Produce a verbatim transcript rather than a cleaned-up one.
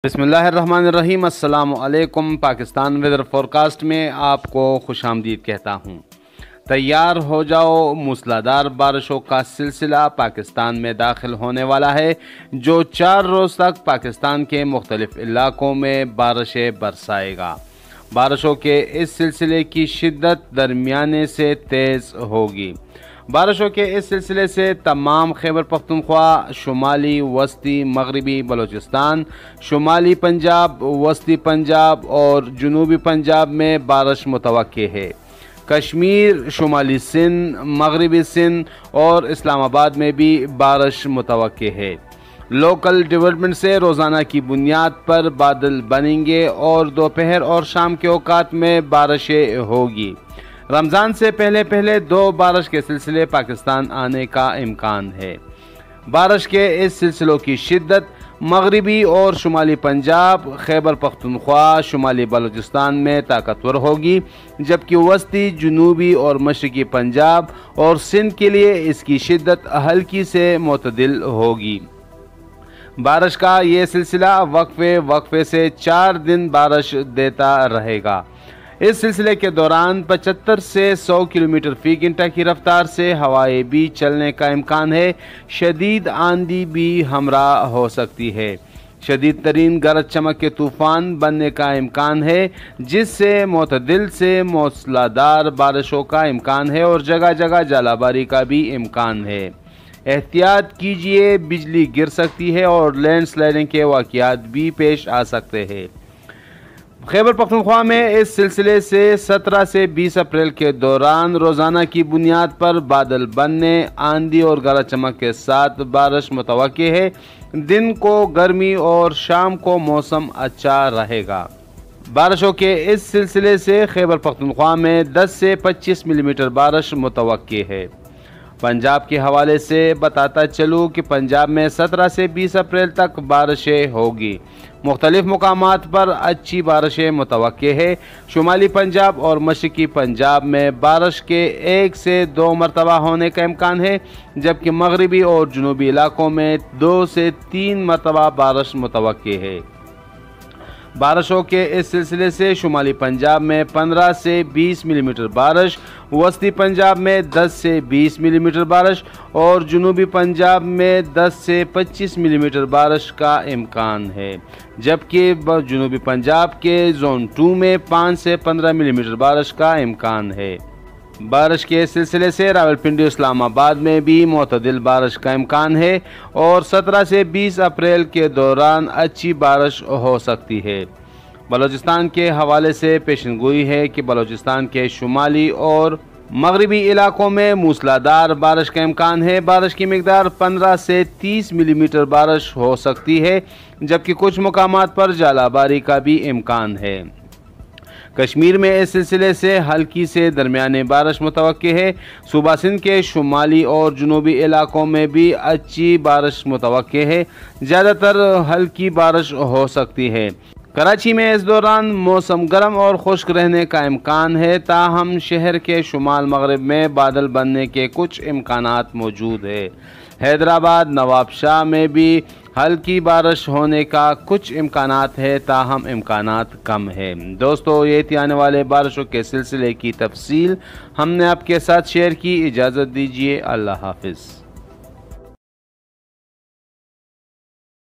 بسم اللہ الرحمن الرحیم۔ السلام علیکم۔ پاکستان ویدر فورکاسٹ میں آپ کو خوش آمدید کہتا ہوں۔ تیار ہو جاؤ، موسلادھار بارشوں کا سلسلہ پاکستان میں داخل ہونے والا ہے، جو چار روز تک پاکستان کے مختلف علاقوں میں بارشیں برسائے گا۔ بارشوں کے اس سلسلے کی شدت درمیانے سے تیز ہوگی۔ بارشوں کے اس سلسلے سے تمام خیبر پختونخوا، شمالی وسطی مغربی بلوچستان، شمالی پنجاب، وسطی پنجاب اور جنوبی پنجاب میں بارش متوقع ہے۔ کشمیر، شمالی سندھ، مغربی سندھ اور اسلام آباد میں بھی بارش متوقع ہے۔ لوکل ڈیولپمنٹ سے روزانہ کی بنیاد پر بادل بنیں گے اور دوپہر اور شام کے اوقات میں بارشیں ہوگی۔ رمضان سے پہلے پہلے دو بارش کے سلسلے پاکستان آنے کا امکان ہے۔ بارش کے اس سلسلوں کی شدت مغربی اور شمالی پنجاب، خیبر پختونخوا، شمالی بلوچستان میں طاقتور ہوگی، جبکہ وسطی، جنوبی اور مشرقی پنجاب اور سندھ کے لیے اس کی شدت ہلکی سے معتدل ہوگی۔ بارش کا یہ سلسلہ وقفے وقفے سے چار دن بارش دیتا رہے گا۔ اس سلسلے کے دوران پچہتر سے سو کلومیٹر فی گھنٹہ کی رفتار سے ہوائیں بھی چلنے کا امکان ہے۔ شدید آندھی بھی ہمراہ ہو سکتی ہے۔ شدید ترین گرج چمک کے طوفان بننے کا امکان ہے، جس سے معتدل سے موسلادھار بارشوں کا امکان ہے اور جگہ جگہ ژالہ باری کا بھی امکان ہے۔ احتیاط کیجیے، بجلی گر سکتی ہے اور لینڈ سلائڈنگ کے واقعات بھی پیش آ سکتے ہیں۔ خیبر پختونخوا میں اس سلسلے سے سترہ سے بیس اپریل کے دوران روزانہ کی بنیاد پر بادل بننے، آندھی اور گرج چمک کے ساتھ بارش متوقع ہے۔ دن کو گرمی اور شام کو موسم اچھا رہے گا۔ بارشوں کے اس سلسلے سے خیبر پختونخوا میں دس سے پچیس ملی میٹر بارش متوقع ہے۔ پنجاب کے حوالے سے بتاتا چلوں کہ پنجاب میں سترہ سے بیس اپریل تک بارشیں ہوگی۔ مختلف مقامات پر اچھی بارشیں متوقع ہے۔ شمالی پنجاب اور مشرقی پنجاب میں بارش کے ایک سے دو مرتبہ ہونے کا امکان ہے، جبکہ مغربی اور جنوبی علاقوں میں دو سے تین مرتبہ بارش متوقع ہے۔ بارشوں کے اس سلسلے سے شمالی پنجاب میں پندرہ سے بیس ملی میٹر بارش، وسطی پنجاب میں دس سے بیس ملی میٹر بارش اور جنوبی پنجاب میں دس سے پچیس ملی میٹر بارش کا امکان ہے، جبکہ جنوبی پنجاب کے زون ٹو میں پانچ سے پندرہ ملی میٹر بارش کا امکان ہے۔ بارش کے سلسلے سے راولپنڈی، اسلام آباد میں بھی معتدل بارش کا امکان ہے اور سترہ سے بیس اپریل کے دوران اچھی بارش ہو سکتی ہے۔ بلوچستان کے حوالے سے پیشن گوئی ہے کہ بلوچستان کے شمالی اور مغربی علاقوں میں موسلادھار بارش کا امکان ہے۔ بارش کی مقدار پندرہ سے تیس ملی میٹر بارش ہو سکتی ہے، جبکہ کچھ مقامات پر ژالہ باری کا بھی امکان ہے۔ کشمیر میں اس سلسلے سے ہلکی سے درمیانے بارش متوقع ہے۔ صوبہ سندھ کے شمالی اور جنوبی علاقوں میں بھی اچھی بارش متوقع ہے، زیادہ تر ہلکی بارش ہو سکتی ہے۔ کراچی میں اس دوران موسم گرم اور خشک رہنے کا امکان ہے، تاہم شہر کے شمال مغرب میں بادل بننے کے کچھ امکانات موجود ہیں۔ حیدرآباد، نواب شاہ میں بھی ہلکی بارش ہونے کا کچھ امکانات ہے، تاہم امکانات کم ہے۔ دوستو، یہ تھی آنے والے بارشوں کے سلسلے کی تفصیل ہم نے آپ کے ساتھ شیئر کی۔ اجازت دیجیے، اللہ حافظ۔